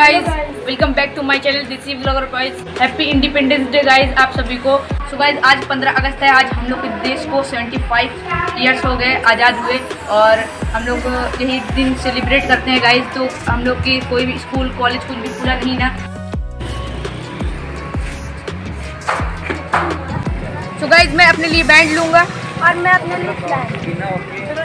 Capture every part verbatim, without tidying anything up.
Guys, welcome back to my channel Desi vlogger guys. Happy independence day guys आप सभी को। So guys आज पंद्रह अगस्त है। आज हम लोग के देश को पचहत्तर इयर्स हो गए आज़ाद हुए और हम लोग यही दिन सेलिब्रेट करते हैं गाइस। तो हम लोग की कोई भी स्कूल कॉलेज कुछ भी खुला नहीं ना। सो गाइस मैं अपने लिए बैंड लूँगा और मैं अपने लिए फ्लैग।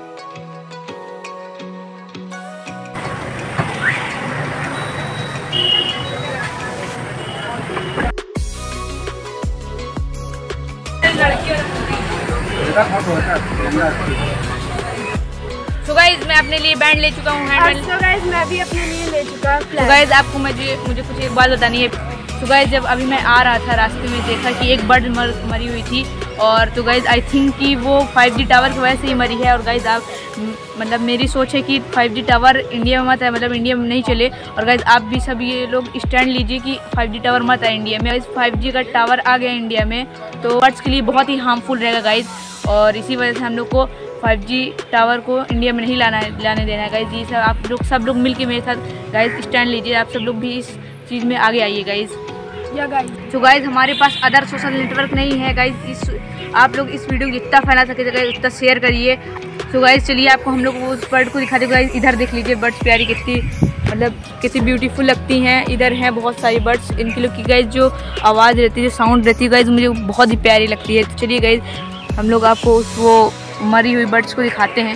सो गाइस मैं अपने लिए बैंड ले चुका हूँ हैंडल। सो गाइस मैं भी अपने लिए ले चुका हूँ। सो गाइस आपको मुझे मुझे कुछ एक बात बतानी है। तो गाइस जब अभी मैं आ रहा था रास्ते में देखा कि एक बर्ड मर मरी हुई थी और तो गाइस आई थिंक कि वो फाइव जी टावर की वजह से ही मरी है। और गाइस आप मतलब मेरी सोच है कि फाइव जी टावर इंडिया में मत है, मतलब इंडिया में नहीं चले। और गाइस आप भी सब ये लोग स्टैंड लीजिए कि फाइव जी टावर मत है इंडिया में। गाइस फाइव जी का टावर आ गया इंडिया में तो बर्ड्स के लिए बहुत ही हार्मफुल रहेगा गाइस। और इसी वजह से हम लोग को फाइव जी टावर को इंडिया में नहीं लाना लाने देना है गाइस। ये सब आप लोग सब लोग मिल के मेरे साथ गाइस स्टैंड लीजिए। आप सब लोग भी इस चीज़ में आगे आइए गाइस। या गाइस तो गाइस हमारे पास अदर सोशल नेटवर्क नहीं है गाइस। इस आप लोग इस वीडियो को जितना फैला सके गाइस उतना शेयर करिए। तो गाइस चलिए आपको हम लोग उस बर्ड को दिखा देंगे गाइस। इधर देख लीजिए बर्ड्स प्यारी कितनी मतलब कितनी ब्यूटीफुल लगती हैं। इधर हैं बहुत सारी बर्ड्स। इनके लोग की गाइस जो आवाज़ रहती है, जो साउंड रहती है गाइस मुझे बहुत ही प्यारी लगती है। तो चलिए गाइस हम लोग आपको उस वो मरी हुई बर्ड्स को दिखाते हैं।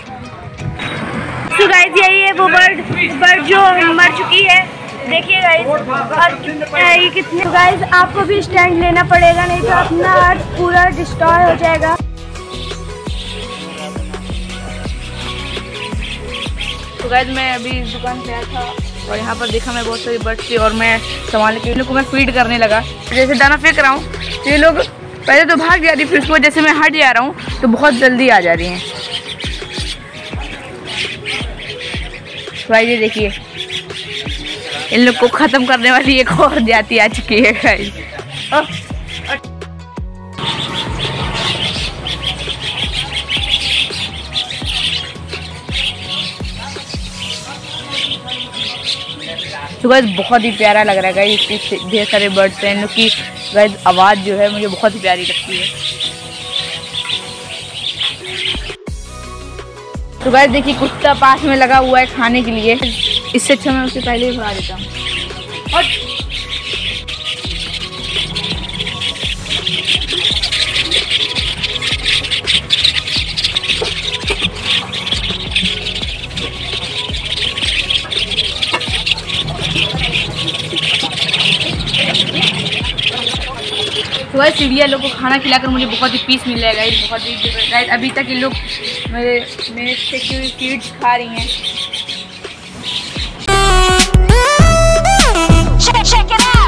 तो गाइस यही है वो बर्ड बर्ड जो मर चुकी है। देखिए गाइस और ये कितने। तो गाइस आपको भी स्टैंड लेना पड़ेगा नहीं तो अपना अर्थ पूरा डिस्ट्रॉय हो जाएगा। तो गाइस मैं अभी इस दुकान पे आया था और यहाँ पर देखा मैं बहुत सारी बर्ड्स थी और मैं संभाल के इन लोग को मैं फीड करने लगा। जैसे दाना फेंक रहा हूँ तो ये लोग पहले तो भाग जा रही, फिर उसको जैसे मैं हट जा रहा हूँ तो बहुत जल्दी आ जा रही हैं। गाइस ये देखिए इन लोग को ख़त्म करने वाली एक और जाति आ चुकी है गाइस। तो गाइस बहुत ही प्यारा लग रहा है गाइस। इसके ढेर सारे बर्ड्स हैं। इन लोग की गाइस आवाज़ जो है मुझे बहुत ही प्यारी लगती है। तो गाइस देखिए कुत्ता पास में लगा हुआ है खाने के लिए। इससे अच्छा मैं उसे पहले ही भगा देता हूँ। और तो गाइस चिड़िया लोग को खाना खिलाकर मुझे बहुत ही पीस मिल रहा है गाइस। बहुत ही गाइस अभी तक ये लोग मेरे मेरे से हुई फीड्स खा रही हैं। Check, check it out.